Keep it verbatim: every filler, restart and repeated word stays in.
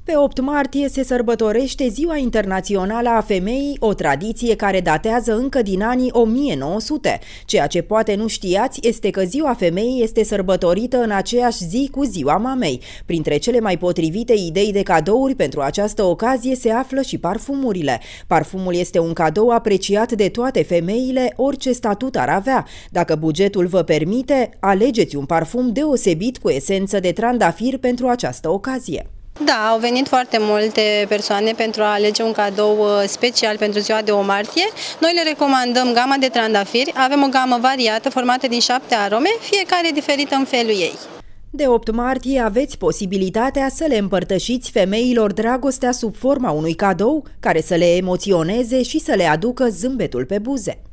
Pe opt martie se sărbătorește Ziua Internațională a Femeii, o tradiție care datează încă din anii o mie nouă sute. Ceea ce poate nu știați este că Ziua Femeii este sărbătorită în aceeași zi cu Ziua Mamei. Printre cele mai potrivite idei de cadouri pentru această ocazie se află și parfumurile. Parfumul este un cadou apreciat de toate femeile, orice statut ar avea. Dacă bugetul vă permite, alegeți un parfum deosebit cu esență de trandafir pentru această ocazie. Da, au venit foarte multe persoane pentru a alege un cadou special pentru ziua de opt martie. Noi le recomandăm gama de trandafiri. Avem o gamă variată, formată din șapte arome, fiecare diferită în felul ei. De opt martie aveți posibilitatea să le împărtășiți femeilor dragostea sub forma unui cadou care să le emoționeze și să le aducă zâmbetul pe buze.